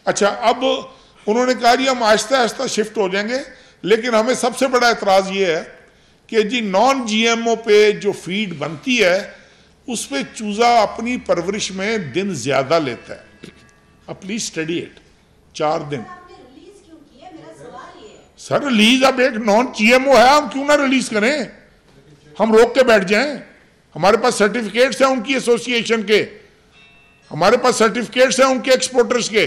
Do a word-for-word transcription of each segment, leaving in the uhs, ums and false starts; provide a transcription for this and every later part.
اچھا اب انہوں نے کہا جی ہم آہستہ آہستہ شفٹ ہو جائیں گے، لیکن ہمیں سب سے بڑا اعتراض یہ ہے کہ جی نان جی ایم او پہ جو فیڈ بنتی ہے اس پہ چوزہ اپنی پرورش میں دن زیادہ لیتا ہے. اب پلیز اسٹڈی اٹ. چار دن سر ریلیز، اب ایک نان جی ایم او ہے، ہم کیوں نہ ریلیز کریں؟ ہم روک کے بیٹھ جائیں؟ ہمارے پاس سرٹیفکیٹس ہیں ان کی ایسوسی ایشن کے، ہمارے پاس سرٹیفکیٹس ہیں ان کے ایکسپورٹرز کے.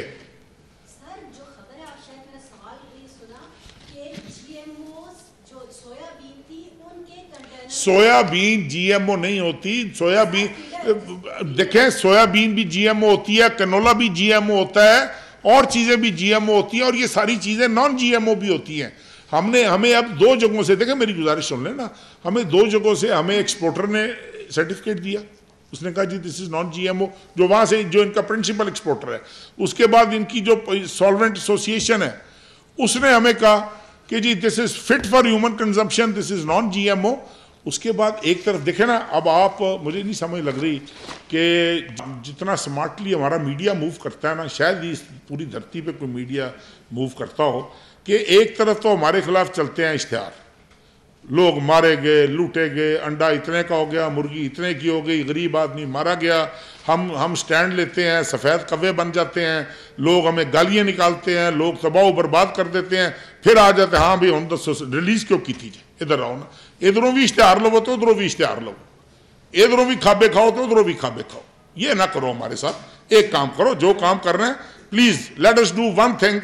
سویا بین جی ایم او نہیں ہوتی. سویا بین دیکھیں، سویا بین بھی جی ایم او ہوتی ہے، کنولا بھی جی ایم او ہوتا ہے، اور چیزیں بھی جی ایم او ہوتی ہیں، اور یہ ساری چیزیں نان جی ایم او بھی ہوتی ہیں. ہم نے ہمیں اب دو جگہوں سے، دیکھیں میری گزارش سن لیں نا، ہمیں دو جگہوں سے ہمیں ایکسپورٹر نے سرٹیفکیٹ دیا. اس نے کہا جی this is non G M او، جو وہاں سے جو ان کا پرنسپل ایکسپورٹر ہے. اس کے بعد ان کی جو سالوینٹ ایسوسی ایشن ہے اس نے ہمیں کہا کہ جی this is fit for human consumption, this is non G M O. اس کے بعد ایک طرف دیکھیں نا، اب آپ مجھے نہیں سمجھ لگ رہی کہ جتنا سمارٹلی ہمارا میڈیا موو کرتا ہے نا، شاید ہی پوری دھرتی پہ کوئی میڈیا موو کرتا ہو، کہ ایک طرف تو ہمارے خلاف چلتے ہیں اشتہار، لوگ مارے گئے، لوٹے گئے، انڈا اتنے کا ہو گیا، مرغی اتنے کی ہو گئی، غریب آدمی مارا گیا. ہم ہم سٹینڈ لیتے ہیں، سفید قوے بن جاتے ہیں، لوگ ہمیں گالیاں نکالتے ہیں، لوگ تباہ و برباد کر دیتے ہیں، پھر آ جاتے ہیں ہاں بھی ہم دسو ریلیز کیوں کی تھی، ادھر آؤ نا، ادھروں بھی اشتہار لو تو ادھروں بھی اشتہار لو، ادھروں بھی کھابے کھاؤ تو ادھروں بھی کھابے کھاؤ. یہ نہ کرو ہمارے ساتھ. ایک کام کرو، جو کام کر رہے ہیں please let us do one thing.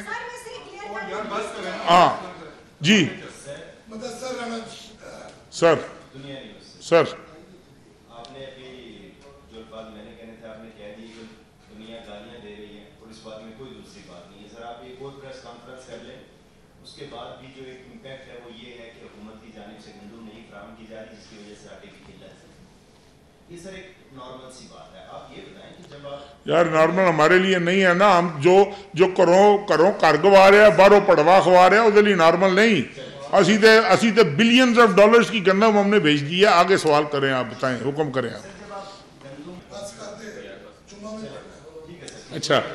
ہاں جی سر سر آپ نے ابھی جو بات میں نے کہنے تھے آپ نے کہہ دی کہ دنیا گالیاں دے رہی ہے اور اس بات میں کوئی دوسری بات نہیں ہے. سر آپ ایک اور پریس کانفرنس کر لیں، اس کے بعد بھی جو ایک امپیکٹ ہے وہ یہ ہے کہ حکومت کی جانب سے گندم نہیں فراہم کی جا رہی، جس کی وجہ سے آٹے کی قلت ہے. یہ سر ایک نارمل سی بات ہے. آپ یہ بتائیں کہ جب آپ یار نارمل ہمارے لیے نہیں ہے نا، ہم جو جو کروں کروں کر گوا رہے ہیں، باہروں پڑوا خوا رہے ہیں، وہ لیے نارمل نہیں. اسی تے اسی تے بلینز آف ڈالرز کی گندم ہم نے بھیج دی ہے. آگے سوال کریں آپ، بتائیں، حکم کریں آپ. اچھا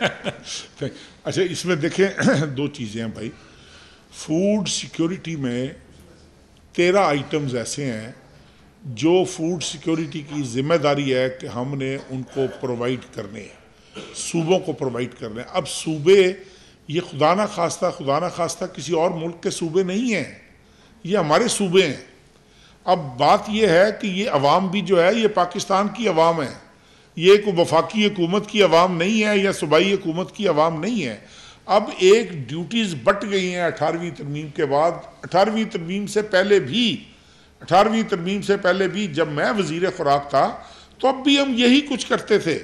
اچھا اس میں دیکھیں دو چیزیں ہیں بھائی. فوڈ سیکیورٹی میں تیرہ آئٹمز ایسے ہیں جو فوڈ سیکیورٹی کی ذمہ داری ہے کہ ہم نے ان کو پرووائڈ کرنے ہیں، صوبوں کو پرووائڈ کرنے ہیں. اب صوبے یہ خدا نہ خواستہ خدا نہ خواستہ کسی اور ملک کے صوبے نہیں ہیں، یہ ہمارے صوبے ہیں. اب بات یہ ہے کہ یہ عوام بھی جو ہے یہ پاکستان کی عوام ہے، یہ کوئی وفاقی حکومت کی عوام نہیں ہے یا صوبائی حکومت کی عوام نہیں ہے. اب ایک ڈیوٹیز بٹ گئی ہیں اٹھارہویں ترمیم کے بعد. اٹھارہویں ترمیم سے پہلے بھی اٹھارہویں ترمیم سے پہلے بھی جب میں وزیر خوراک تھا تو اب بھی ہم یہی کچھ کرتے تھے.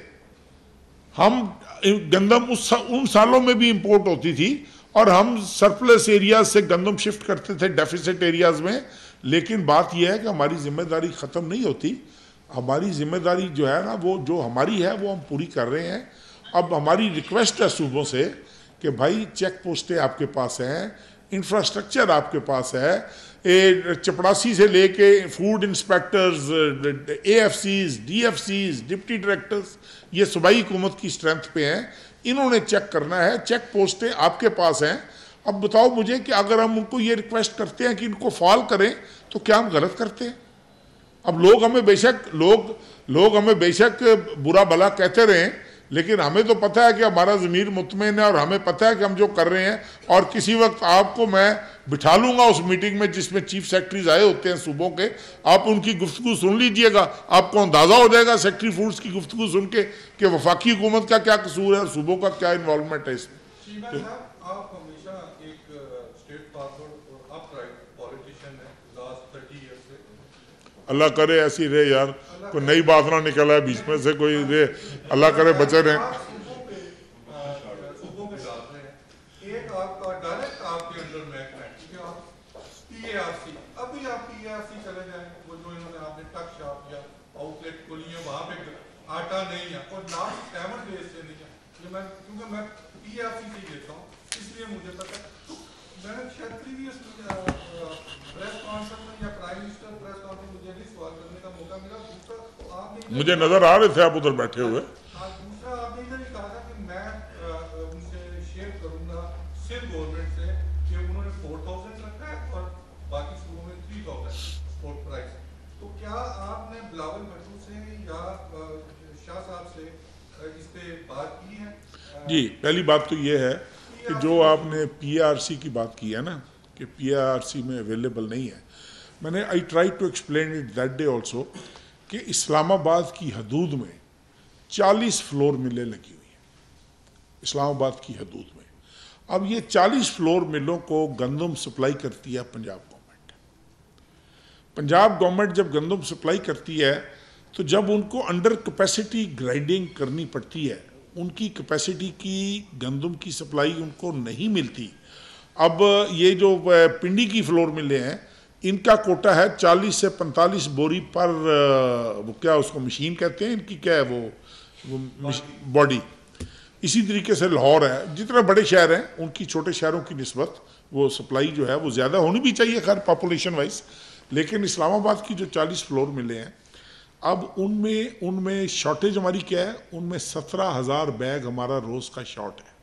ہم گندم اس ان سالوں میں بھی امپورٹ ہوتی تھی اور ہم سرپلس ایریاز سے گندم شفٹ کرتے تھے ڈیفیسٹ ایریاز میں. لیکن بات یہ ہے کہ ہماری ذمہ داری ختم نہیں ہوتی. ہماری ذمہ داری جو ہے نا وہ جو ہماری ہے وہ ہم پوری کر رہے ہیں. اب ہماری ریکویسٹ ہے صوبوں سے کہ بھائی چیک پوسٹیں آپ کے پاس ہیں، انفراسٹرکچر آپ کے پاس ہے، چپڑاسی سے لے کے food inspectors, A F Cs, D F Cs, deputy directors, یہ صوبائی حکومت کی اسٹرینتھ پہ ہیں. انہوں نے چیک کرنا ہے. چیک پوسٹیں آپ کے پاس ہیں. اب بتاؤ مجھے کہ اگر ہم ان کو یہ ریکویسٹ کرتے ہیں کہ ان کو فال کریں تو کیا ہم غلط کرتے ہیں؟ اب لوگ ہمیں بے شک لوگ لوگ ہمیں بے شک برا بھلا کہتے رہیں، لیکن ہمیں تو پتہ ہے کہ ہمارا ضمیر مطمئن ہے اور ہمیں پتہ ہے کہ ہم جو کر رہے ہیں. اور کسی وقت آپ کو میں بٹھا لوں گا اس میٹنگ میں جس میں چیف سیکرٹریز آئے ہوتے ہیں صوبوں کے، آپ ان کی گفتگو سن لیجئے گا، آپ کو اندازہ ہو جائے گا سیکرٹری فوڈز کی گفتگو سن کے کہ وفاقی حکومت کا کیا قصور ہے اور صوبوں کا کیا انوالومنٹ ہے اس میں. آپ ہمیشہ ایک اسٹیٹ فارورڈ اور اپ رائٹ پولیٹیشین ہیں لاسٹ تھرٹی ایئر سے. اللہ کرے ایسی رہے یار، کوئی نئی بات نہ نکلا ہے بیچ میں سے کوئی رہے، اللہ کرے بچے رہیں. صوبوں پہ ڈالتے ہیں ایک آپ کا ڈائریکٹ آپ کے انڈر محکمہ ہے کیونکہ آپ پی اے آر سی، ابھی آپ پی اے آر سی چلے جائیں، وہ جو انہوں نے آپ نے ٹک شاپ یا آؤٹ لیٹ کھولی ہے وہاں پہ آٹا نہیں ہے اور لاسٹ سیون ڈیز سے نہیں ہے. میں کیونکہ میں پی اے آر سی سے دیتا ہوں اس لیے مجھے پتا ہے. میں نے شاید پریویس پریس کانفرنس میں یا پرائم منسٹر پریس کانفرنس مجھے نہیں سوال کرنے کا موقع ملا. دوسرا آپ نے مجھے نظر آ رہے تھے آپ ادھر بیٹھے ہوئے. دوسرا آپ نے ادھر ہی کہا تھا کہ میں ان سے सिर्फ गवर्नमेंट से कि उन्होंने फोर थाउजेंड रखा है और बाकी सूबों में थ्री थाउजेंड स्पोर्ट प्राइस। तो क्या आपने बिलावल भट्टू से या शाह साहब से इस पे बात की है? जी, पहली बात तो ये है कि जो आपने पी आर सी की बात की है ना कि पी आर सी में अवेलेबल नहीं है, मैंने I try to explain it that day also कि इस्लामाबाद की हदूद में चालीस फ्लोर मिलें लगी हुई हैं इस्लामाबाद की हदूद में। अब ये चालीस फ्लोर मिलों को गंदम सप्लाई करती है पंजाब गवर्नमेंट। पंजाब गवर्नमेंट जब गंदम सप्लाई करती है तो जब उनको अंडर कैपेसिटी ग्राइंडिंग करनी पड़ती है, उनकी कैपेसिटी की गंदम की सप्लाई उनको नहीं मिलती। अब ये जो पिंडी की फ्लोर मिले हैं, इनका कोटा है चालीस से पैंतालीस बोरी पर, वो क्या उसको मशीन कहते हैं, इनकी क्या है वो, वो बॉडी। इसी तरीके से लाहौर है, जितने बड़े शहर हैं उनकी छोटे शहरों की निस्बत वो सप्लाई जो है वो ज़्यादा होनी भी चाहिए खैर पॉपुलेशन वाइज। लेकिन इस्लामाबाद की जो चालीस फ्लोर मिले हैं, अब उनमें उनमें शॉर्टेज हमारी क्या है, उनमें सत्रह हज़ार बैग हमारा रोज़ का शॉर्ट है।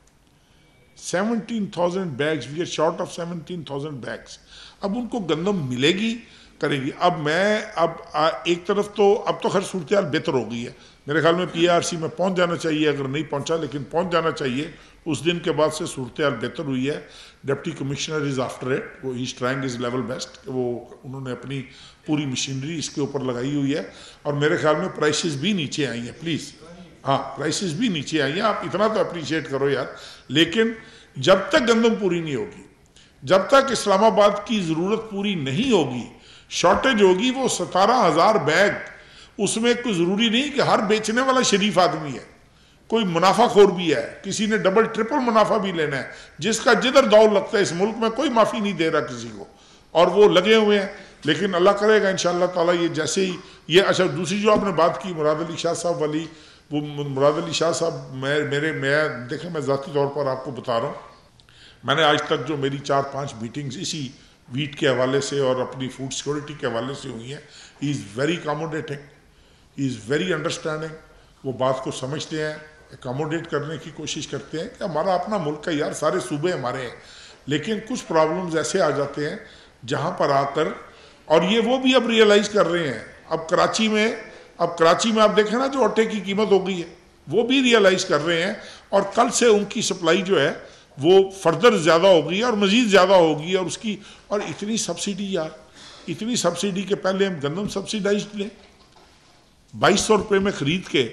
Seventeen thousand bags, we are short of seventeen thousand bags. अब उनको गंदम मिलेगी करेगी। अब मैं अब आ, एक तरफ तो अब तो खैर सूरत हाल बेहतर हो गई है, मेरे ख्याल में पी आर सी में पहुंच जाना चाहिए, अगर नहीं पहुंचा लेकिन पहुंच जाना चाहिए। उस दिन के बाद से सूरत हाल बेहतर हुई है। Deputy commissioner is after it, वो ही is trying his level best, वो उन्होंने अपनी पूरी मशीनरी इसके ऊपर लगाई हुई है और मेरे ख्याल में प्राइसेस भी नीचे आई हैं। प्लीज़ हाँ, प्राइसेस भी नीचे आई हैं, आप इतना तो अप्रिशिएट करो यार। लेकिन जब तक गंदम पूरी नहीं होगी, जब तक इस्लामाबाद की ज़रूरत पूरी नहीं होगी, शॉर्टेज होगी। वो सतारह हज़ार बैग, उसमें कोई ज़रूरी नहीं कि हर बेचने वाला शरीफ आदमी है, कोई मुनाफाखोर भी है, किसी ने डबल ट्रिपल मुनाफा भी लेना है। जिसका जिधर दौर लगता है इस मुल्क में कोई माफ़ी नहीं दे रहा किसी को, और वो लगे हुए हैं। लेकिन अल्लाह करेगा इंशाअल्लाह ताला ये जैसे ही ये। अच्छा, दूसरी जो आपने बात की मुराद अली शाह साहब वाली, वो मुराद अली शाह साहब मैं मेरे मैं देखें मैं ज़ाती तौर पर आपको बता रहा हूँ, मैंने आज तक जो मेरी चार पाँच मीटिंग्स इसी वीट के हवाले से और अपनी फूड सिक्योरिटी के हवाले से हुई हैं, he is very accommodating, he is very understanding. वो बात को समझते हैं, अकोमोडेट करने की कोशिश करते हैं कि हमारा अपना मुल्क है यार, सारे सूबे हमारे हैं। लेकिन कुछ प्रॉब्लम्स ऐसे आ जाते हैं जहाँ पर आकर, और ये वो भी अब रियलाइज़ कर रहे हैं। अब कराची में अब कराची में आप देखें ना जो आटे की कीमत हो गई है, वो भी रियलाइज़ कर रहे हैं। और कल से उनकी सप्लाई जो है वो फर्दर ज़्यादा होगी और मज़ीद ज़्यादा होगी। और उसकी और इतनी सब्सिडी यार, इतनी सब्सिडी के पहले हम गंदम सब्सिडाइज्ड लें बाईस सौ रुपये में ख़रीद के,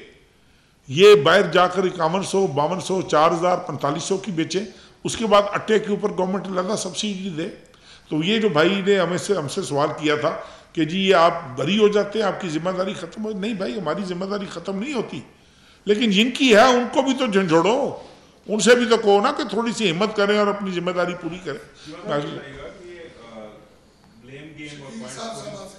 ये बाहर जाकर इक्यावन सौ बावन सौ चार हज़ार पैंतालीस सौ की बेचें, उसके बाद अट्टे के ऊपर गवर्नमेंट ज़्यादा सब्सिडी दे। तो ये जो भाई ने हमें से हमसे सवाल किया था कि जी ये आप बरी हो जाते हैं, आपकी जिम्मेदारी ख़त्म हो, नहीं भाई हमारी जिम्मेदारी ख़त्म नहीं होती, लेकिन जिनकी है उनको भी तो झंझोड़ो, उनसे भी तो कहो ना कि थोड़ी सी हिम्मत करें और अपनी जिम्मेदारी पूरी करें।